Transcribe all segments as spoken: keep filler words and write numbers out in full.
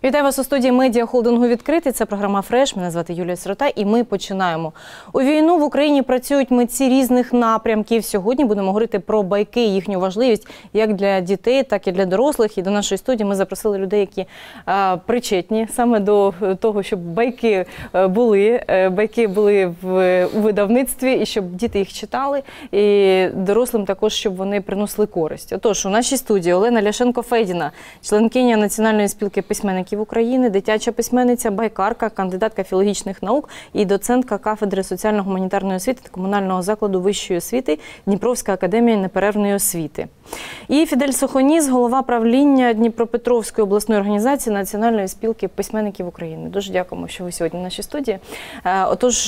Вітаю вас у студії медіахолдингу «Відкритий». Це програма «Фреш». Мене звати Юлія Сирота і ми починаємо. У війну в Україні працюють митці різних напрямків. Сьогодні будемо говорити про байки, їхню важливість як для дітей, так і для дорослих. І до нашої студії ми запросили людей, які а, причетні саме до того, щоб байки були, байки були в, у видавництві і щоб діти їх читали. І дорослим також, щоб вони приносили користь. Отож, у нашій студії Олена Ляшенко-Федіна, членкиня Національної спілки письменників України, дитяча письменниця, байкарка, кандидатка філологічних наук і доцентка кафедри соціально-гуманітарної освіти та комунального закладу вищої освіти Дніпровська академія неперервної освіти. І Фідель Сохоніс, голова правління Дніпропетровської обласної організації Національної спілки письменників України. Дуже дякуємо, що ви сьогодні в нашій студії. Отож,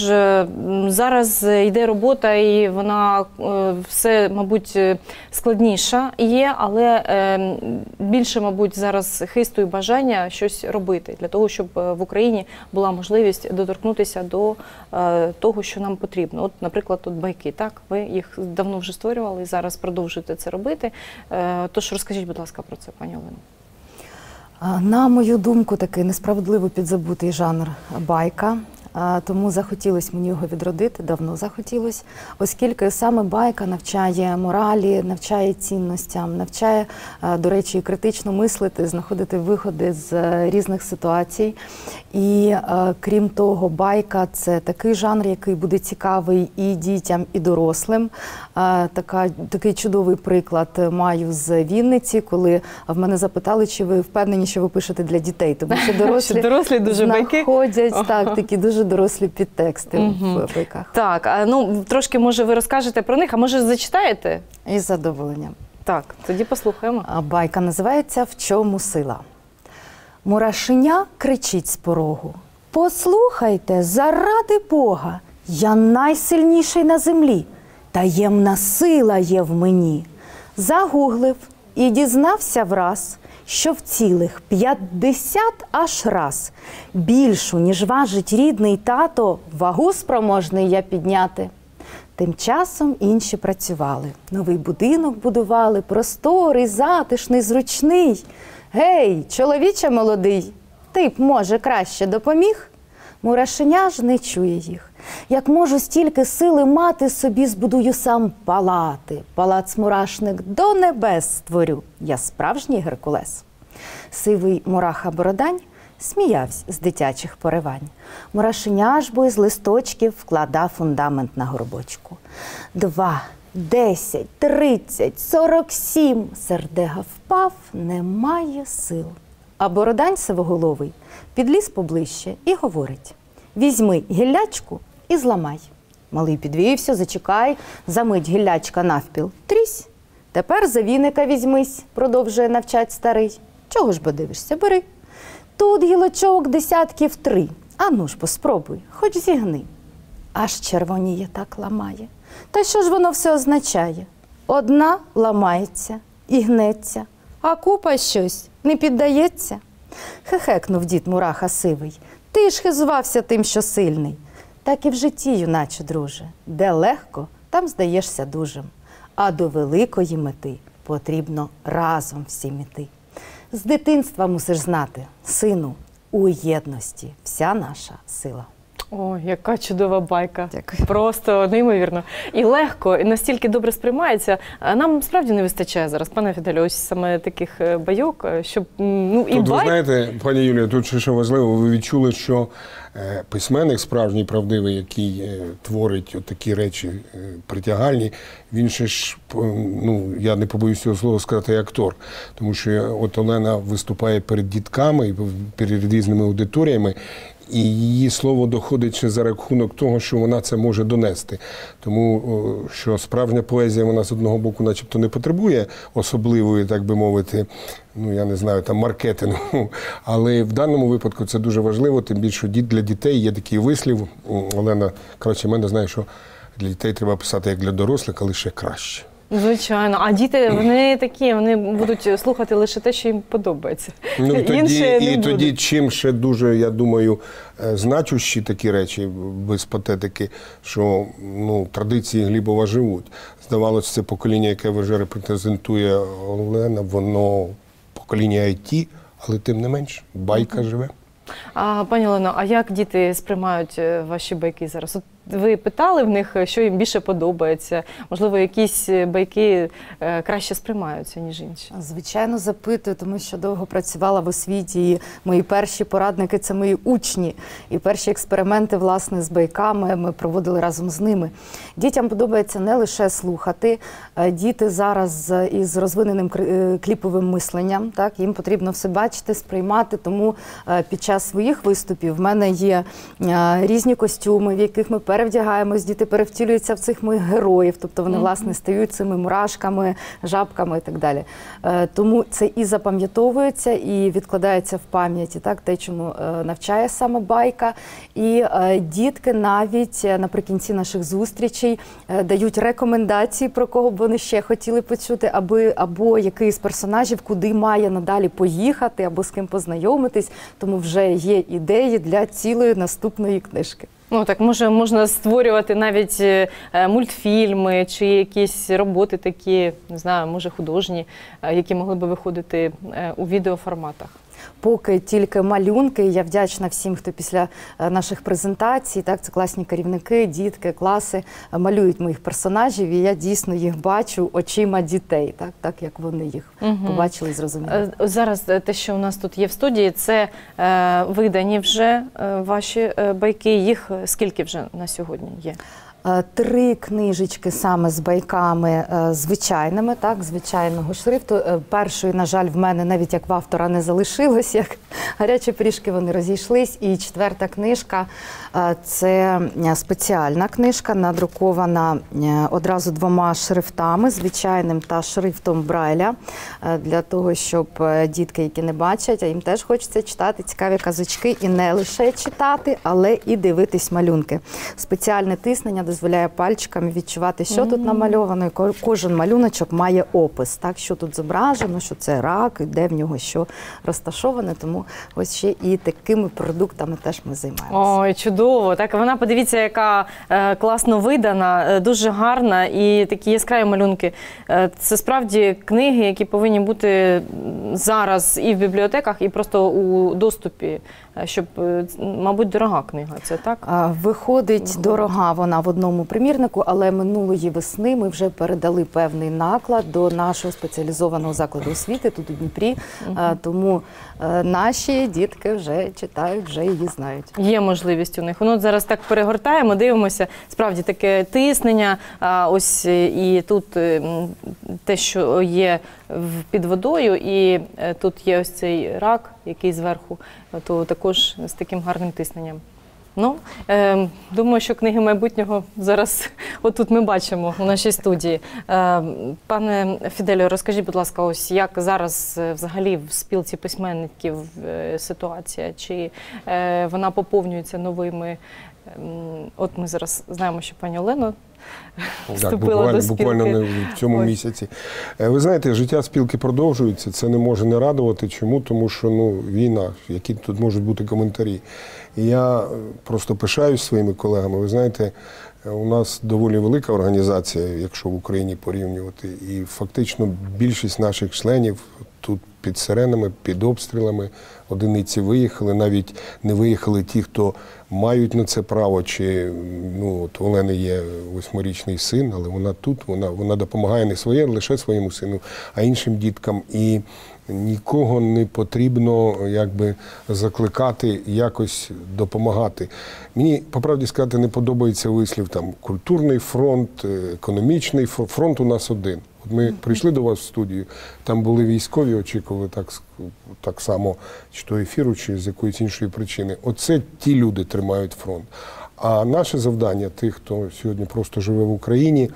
зараз йде робота і вона все, мабуть, складніша є, але більше, мабуть, зараз хисту і бажання щось робити для того, щоб в Україні була можливість доторкнутися до того, що нам потрібно. От, наприклад, тут байки, так? Ви їх давно вже створювали і зараз продовжуєте це робити. Тож розкажіть, будь ласка, про це, пані Олено. На мою думку, такий несправедливо підзабутий жанр байка. Тому захотілося мені його відродити, давно захотілося, оскільки саме байка навчає моралі, навчає цінностям, навчає, до речі, критично мислити, знаходити виходи з різних ситуацій. І крім того, байка – це такий жанр, який буде цікавий і дітям, і дорослим. Така, такий чудовий приклад маю з Вінниці, коли в мене запитали, чи ви впевнені, що ви пишете для дітей, тому що дорослі, дорослі дуже знаходять байки. так, такі дуже дорослі підтексти угу. в байках. Так, а, ну трошки, може, ви розкажете про них, а може зачитаєте? Із задоволенням. Так, тоді послухаємо. Байка називається «В чому сила?». Мурашеня кричить з порогу: «Послухайте, заради Бога, я найсильніший на землі, таємна сила є в мені». Загуглив і дізнався враз, що в цілих п'ятдесят аж раз більшу, ніж важить рідний тато, вагу спроможний я підняти. Тим часом інші працювали, новий будинок будували, просторий, затишний, зручний. Гей, чоловіче молодий, ти б, може, краще допоміг? Мурашеня ж не чує їх. Як можу стільки сили мати, собі збудую сам палати. Палац-мурашник до небес створю. Я справжній Геркулес. Сивий мураха-бородань сміявся з дитячих поривань. Мурашеня ж бо із листочків вкладав фундамент на горбочку. Два, десять, тридцять, сорок сім. Сердега впав, немає сил. А бородань сивоголовий підліз поближче і говорить: «Візьми гіллячку і зламай». Малий підвівся, зачекай, замить гіллячка навпіл. Трісь. «Тепер за віника візьмись», продовжує навчать старий. «Чого ж бо дивишся, бери. Тут гілочок десятків три. А ну ж поспробуй, хоч зігни». Аж червоніє так ламає. Та що ж воно все означає? Одна ламається і гнеться, а купа щось не піддається. Хехекнув дід Мураха сивий. Ти ж хизувався тим, що сильний. Так і в житті, юначе, друже. Де легко, там здаєшся дужим. А до великої мети потрібно разом всім іти. З дитинства мусиш знати, сину, у єдності вся наша сила. О, яка чудова байка. Дякую. Просто неймовірно. І легко, і настільки добре сприймається. Нам справді не вистачає зараз, пане Фіделю, ось саме таких байок, щоб, ну, і тут, бай... ви знаєте, пані Юлія, тут ще що важливо, ви відчули, що письменник справжній, правдивий, який творить такі речі притягальні, він ще ж, ну, я не побоюсь цього слова сказати, актор. Тому що от Олена виступає перед дітками, перед різними аудиторіями, і її слово доходить ще за рахунок того, що вона це може донести. Тому що справжня поезія, вона з одного боку начебто не потребує особливої, так би мовити, ну я не знаю, там маркетингу. Але в даному випадку це дуже важливо, тим більше для дітей є такий вислів. Олена краще мене знає, що для дітей треба писати як для дорослих, але ще краще. Звичайно. А діти, вони такі, вони будуть слухати лише те, що їм подобається. Ну, і тоді, Інше не і буде. тоді чим ще дуже, я думаю, значущі такі речі, без патетики, що, ну, традиції Глібова живуть. Здавалося, це покоління, яке вже репрезентує Олена, воно покоління ай ті, але тим не менш, байка живе. А, пані Олено, а як діти сприймають е, ваші байки зараз? От ви питали в них, що їм більше подобається? Можливо, якісь байки е, краще сприймаються, ніж інші? Звичайно, запитую, тому що довго працювала в освіті, і мої перші порадники – це мої учні. І перші експерименти, власне, з байками ми проводили разом з ними. Дітям подобається не лише слухати. Діти зараз із розвиненим кліповим мисленням, так, їм потрібно все бачити, сприймати, тому під час своїх виступів в мене є різні костюми, в яких ми перевдягаємось, діти перевтілюються в цих моїх героїв, тобто вони, власне, стають цими мурашками, жабками і так далі. Тому це і запам'ятовується, і відкладається в пам'яті, так, те, чому навчає саме байка. І дітки навіть наприкінці наших зустрічей дають рекомендації, про кого б вони ще хотіли почути, аби, або який з персонажів куди має надалі поїхати, або з ким познайомитись, тому вже є ідеї для цілої наступної книжки. Ну так, може, можна створювати навіть е, мультфільми чи якісь роботи такі, не знаю, може художні, е, які могли би виходити е, у відеоформатах. Поки тільки малюнки. Я вдячна всім, хто після наших презентацій, так, це класні керівники, дітки, класи, малюють моїх персонажів, і я дійсно їх бачу очима дітей, так, так як вони їх угу. побачили і зрозуміли. Зараз те, що у нас тут є в студії, це е, видані вже е, ваші е, байки. Їх скільки вже на сьогодні є? Три книжечки саме з байками звичайними, так, звичайного шрифту. Першої, на жаль, в мене навіть як в автора не залишилось, як гарячі пиріжки вони розійшлись. І четверта книжка – це спеціальна книжка, надрукована одразу двома шрифтами, звичайним та шрифтом Брайля, для того, щоб дітки, які не бачать, а їм теж хочеться читати цікаві казочки і не лише читати, але і дивитись малюнки. Спеціальне тиснення дозволяє пальчиками відчувати, що mm-hmm. тут намальовано. І кожен малюночок має опис, так, що тут зображено, що це рак, де в нього що розташоване. Тому ось ще і такими продуктами теж ми займаємося. Ой, чудово. Так, вона, подивіться, яка е, класно видана, е, дуже гарна і такі яскраві малюнки. Е, це справді книги, які повинні бути зараз і в бібліотеках, і просто у доступі, щоб, мабуть, дорога книга, це так? Виходить, Виходить дорога вона в одному примірнику, але минулої весни ми вже передали певний наклад до нашого спеціалізованого закладу освіти тут у Дніпрі, угу. тому наші дітки вже читають, вже її знають. Є можливість у них. Ну, от зараз так перегортаємо, дивимося, справді таке тиснення, ось і тут те, що є під водою, і тут є ось цей рак, який зверху, то також з таким гарним тисненням. Ну, е, думаю, що книги майбутнього зараз отут ми бачимо у нашій студії. Е, пане Фіделіо, розкажіть, будь ласка, ось як зараз взагалі в спілці письменників е, ситуація? Чи е, вона поповнюється новими? Е, от ми зараз знаємо, що пані Олена вступила так, буквально, до спілки. Буквально не в цьому Ось. місяці. Ви знаєте, життя спілки продовжується, це не може не радувати. Чому? Тому що ну, війна, які тут можуть бути коментарі. І я просто пишаюсь своїми колегами. Ви знаєте, у нас доволі велика організація, якщо в Україні порівнювати, і фактично більшість наших членів тут під сиренами, під обстрілами, одиниці виїхали, навіть не виїхали ті, хто мають на це право, чи, ну, от у Олени є восьмирічний син, але вона тут, вона, вона допомагає не своє, лише своєму сину, а іншим діткам. І нікого не потрібно якби закликати якось допомагати. Мені, по правді сказати, не подобається вислів там культурний фронт, економічний фронт. Фронт у нас один. От ми прийшли до вас в студію, там були військові, очікували так, так само, чи то ефіру, чи з якоїсь іншої причини. Оце ті люди тримають фронт. А наше завдання, тих, хто сьогодні просто живе в Україні,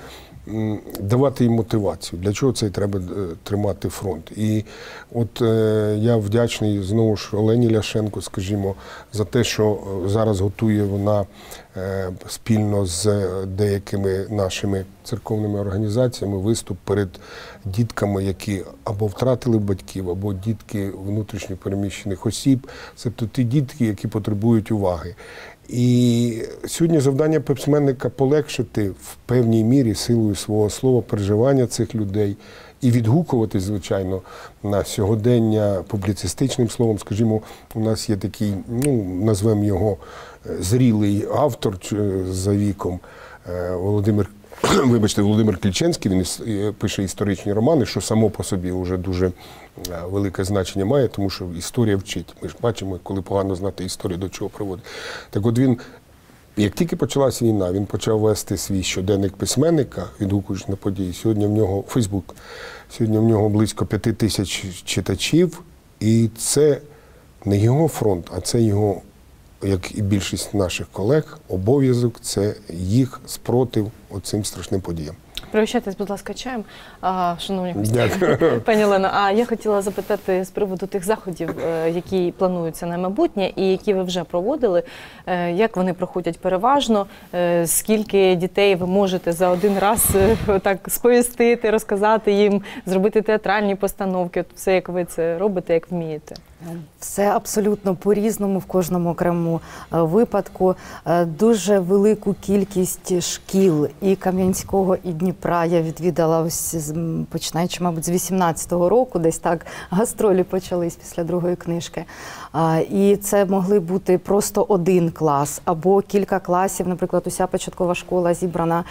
давати їм мотивацію. Для чого це треба тримати фронт? І от е, я вдячний знову ж Олені Ляшенко, скажімо, за те, що зараз готує вона е, спільно з деякими нашими церковними організаціями виступ перед дітками, які або втратили батьків, або дітки внутрішньо переміщених осіб. Тобто ті дітки, які потребують уваги. І сьогодні завдання письменника полегшити в певній мірі силою свого слова переживання цих людей і відгукуватись, звичайно, на сьогодення публіцистичним словом. Скажімо, у нас є такий, ну, назвемо його зрілий автор за віком, Володимир Вибачте, Володимир Кліченський, він пише історичні романи, що само по собі вже дуже велике значення має, тому що історія вчить. Ми ж бачимо, коли погано знати історію, до чого приводить. Так от він, як тільки почалась війна, він почав вести свій щоденник письменника, відгукуючись на події. Сьогодні в нього Фейсбук, сьогодні в нього близько п'яти тисяч читачів, і це не його фронт, а це його, як і більшість наших колег, обов'язок – це їх спротив оцим страшним подіям. Пригощайтесь, будь ласка, чаєм, а, шановні гості. Дякую. Пані Олено, а я хотіла запитати з приводу тих заходів, які плануються на майбутнє і які ви вже проводили. Як вони проходять переважно? Скільки дітей ви можете за один раз так сповістити, розказати їм, зробити театральні постановки? От все, як ви це робите, як вмієте? Все абсолютно по-різному в кожному окремому випадку. Дуже велику кількість шкіл і Кам'янського, і Дніпра я відвідала ось починаючи, мабуть, з вісімнадцятого року, десь так гастролі почались після другої книжки. І це могли бути просто один клас або кілька класів, наприклад, уся початкова школа зібрана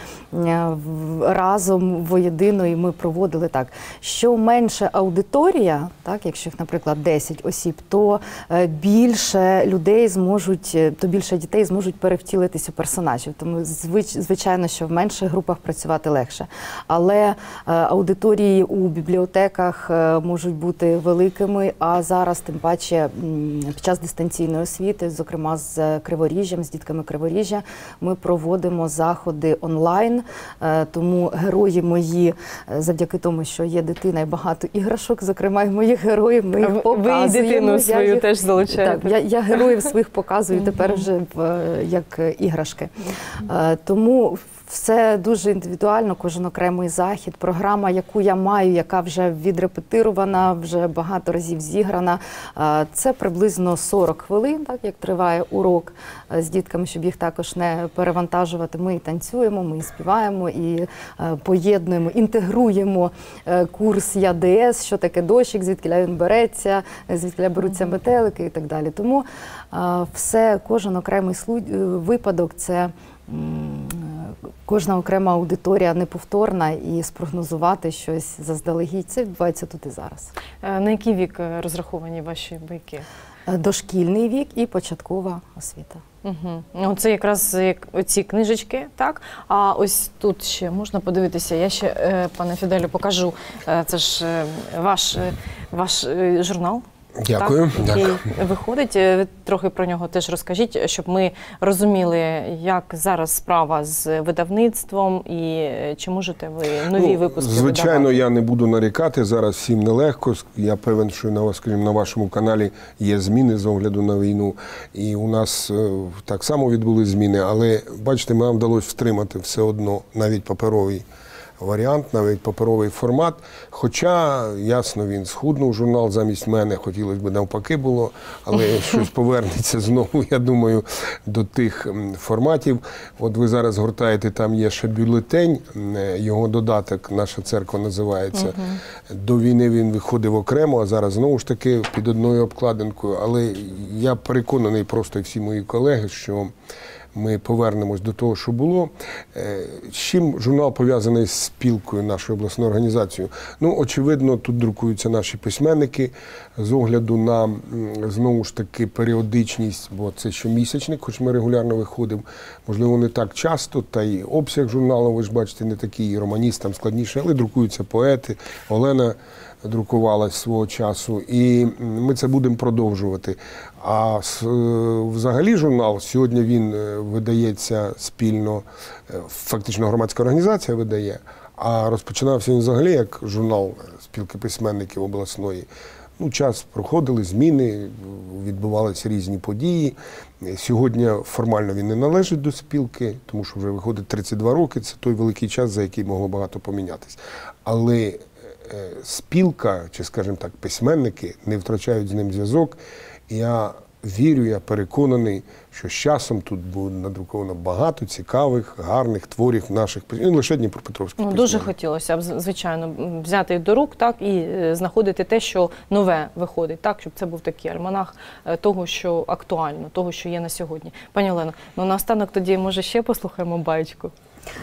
разом воєдино, і ми проводили так. Що менше аудиторія, так, якщо їх, наприклад, десять осіб, то більше людей зможуть, то більше дітей зможуть перевтілитися у персонажів. Тому, звичайно, що в менших групах працювати легше. Але аудиторії у бібліотеках можуть бути великими, а зараз, тим паче, під час дистанційної освіти, зокрема з Криворіжжям, з дітками Криворіжжя, ми проводимо заходи онлайн, тому герої мої, завдяки тому, що є дитина і багато іграшок, зокрема і моїх героїв, ми їх показуємо. Ви і дитину свою їх, теж залучаєте. Так, я, я героїв своїх показую тепер вже в, як іграшки. Тому все дуже індивідуально, кожен окремий захід. Програма, яку я маю, яка вже відрепетирована, вже багато разів зіграна, це приблизно сорок хвилин, так, як триває урок з дітками, щоб їх також не перевантажувати. Ми і танцюємо, ми і співаємо, і поєднуємо, інтегруємо курс Я Д С, що таке дощик, звідки він береться, звідки беруться метелики і так далі. Тому все, кожен окремий випадок – це кожна окрема аудиторія неповторна, і спрогнозувати щось заздалегідь, це відбувається тут і зараз. На який вік розраховані ваші байки? Дошкільний вік і початкова освіта. Угу. Це якраз як оці книжечки, так? А ось тут ще можна подивитися, я ще, пане Фіделю, покажу. Це ж ваш, ваш журнал. Дякую. Так, який Дякую. виходить. Ви трохи про нього теж розкажіть, щоб ми розуміли, як зараз справа з видавництвом і чи можете ви нові ну, випуски звичайно, видавати? я не буду нарікати, зараз всім нелегко. Я певен, що на, скажімо, на вашому каналі є зміни з огляду на війну. І у нас так само відбулись зміни, але, бачите, нам вдалося втримати все одно навіть паперовий варіант, навіть паперовий формат. Хоча, ясно, він схуднув журнал замість мене, хотілося б навпаки було, але щось повернеться знову, я думаю, до тих форматів. От ви зараз гортаєте, там є ще бюлетень, його додаток, наша церква називається. Uh-huh. До війни він виходив окремо, а зараз знову ж таки під одною обкладинкою. Але я переконаний, просто і всі мої колеги, що ми повернемось до того, що було. З чим журнал пов'язаний з спілкою, нашою обласною організацією? Ну, очевидно, тут друкуються наші письменники з огляду на, знову ж таки, періодичність, бо це щомісячник, хоч ми регулярно виходимо. Можливо, не так часто, та й обсяг журналу, ви ж бачите, не такий, романістам складніше, але друкуються поети. Олена друкувалась свого часу, і ми це будемо продовжувати. А взагалі журнал, сьогодні він видається спільно, фактично громадська організація видає, а розпочинався він взагалі як журнал спілки письменників обласної. Ну, час проходили, зміни, відбувалися різні події. Сьогодні формально він не належить до спілки, тому що вже виходить тридцять два роки, це той великий час, за який могло багато помінятися. Але спілка, чи, скажімо так, письменники не втрачають з ним зв'язок. Я вірю, я переконаний, що з часом тут буде надруковано багато цікавих, гарних творів наших, не лише дніпропетровських. Ну, дуже хотілося б, звичайно, взяти їх до рук, так, і е, знаходити те, що нове виходить, так, щоб це був такий альманах е, того, що актуально, того, що є на сьогодні. Пані Олено, ну наостанок тоді, може, ще послухаємо баєчку?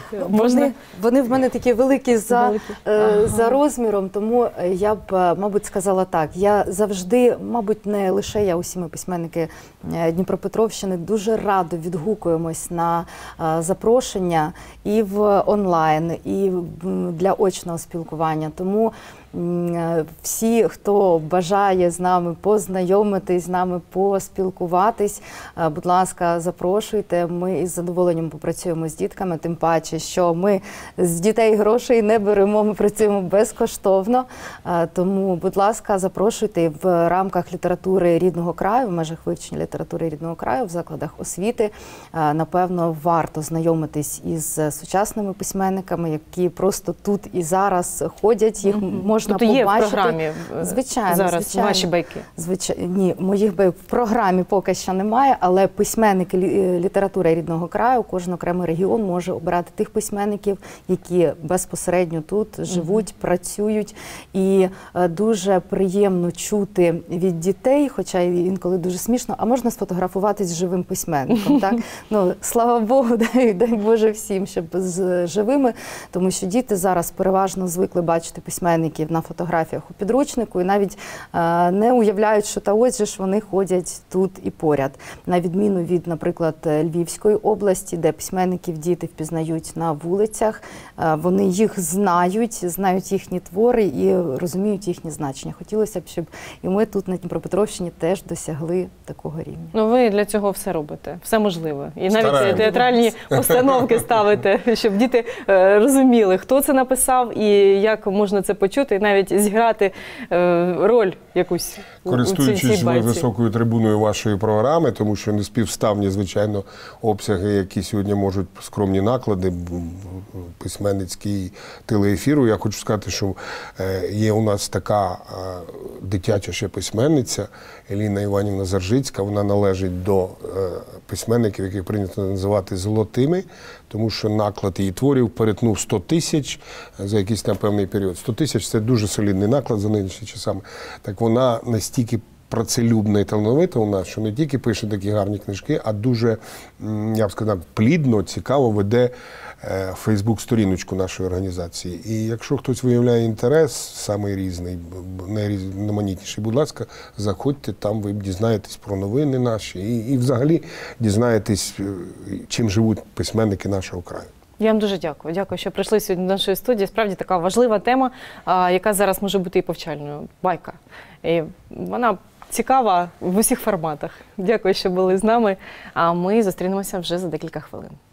Вони, вони в мене такі великі за, Великі. е, Ага. за розміром, тому я б, е, мабуть, сказала так. Я завжди, мабуть, не лише я, усі ми письменники е, Дніпропетровщини, дуже радо відгукуємось на е, запрошення і в онлайн, і м, для очного спілкування. Тому м, е, всі, хто бажає з нами познайомитись, з нами поспілкуватись, е, будь ласка, запрошуйте. Ми із задоволенням попрацюємо з дітками, тим паче, що ми з дітей грошей не беремо, ми працюємо безкоштовно. Е, Тому, будь ласка, запрошуйте в рамках літератури рідного краю, в межах вивчення літератури рідного краю, в закладах освіти. Е, Напевно, варто знайомитись із сучасними письменниками, які просто тут і зараз ходять, їх можна Тобто є в побачити. програмі е, Звичайно, зараз звичайно. ваші байки? Звичайно, ні, моїх байок в програмі поки що немає, але письменники лі- літератури рідного краю, кожен окремий регіон може обирати тих письменників, які безпосередньо тут живуть, працюють. І е, дуже приємно чути від дітей, хоча й інколи дуже смішно, а можна сфотографуватись з живим письменником. Так? Ну, слава Богу, дай, дай Боже всім, щоб з живими, тому що діти зараз переважно звикли бачити письменників на фотографіях у підручнику і навіть е, не уявляють, що та ось же ж вони ходять тут і поряд. На відміну від, наприклад, Львівської області, де письменників діти впізнають на вулицях, е, вони їх знають, знають їхні твори і розуміють їхні значення. Хотілося б, щоб і ми тут на Дніпропетровщині теж досягли такого рівня. Ну, ви для цього все робите, все можливе. І навіть Стараємось. театральні постановки ставите, щоб діти е, розуміли, хто це написав і як можна це почути, і навіть зіграти е, роль якусь у- у цій, Користуючись цій байці. високою трибуною вашої програми, тому що не співставні, звичайно, обсяги, які сьогодні можуть скромні наклади, б- б- письменницький телеефіру. Я хочу сказати, що е, є у нас така е, дитяча ще письменниця Еліна Іванівна Заржицька. Вона належить до е, письменників, яких прийнято називати золотими, тому що наклад її творів перетнув сто тисяч за якийсь напевний період. сто тисяч – це дуже солідний наклад за нинішніми часами. Так вона настільки працелюбна і талановита у нас, що не тільки пише такі гарні книжки, а дуже, м, я б сказав, плідно, цікаво веде е, Фейсбук-сторіночку нашої організації. І якщо хтось виявляє інтерес, самий різний, б- б- найрізноманітніший, будь ласка, заходьте, там ви дізнаєтесь про новини наші і, і взагалі дізнаєтесь, е, чим живуть письменники нашого краю. Я вам дуже дякую. Дякую, що прийшли сьогодні до нашої студії. Справді така важлива тема, а, яка зараз може бути і повчальною. Байка. І вона цікава в усіх форматах. Дякую, що були з нами. А ми зустрінемося вже за декілька хвилин.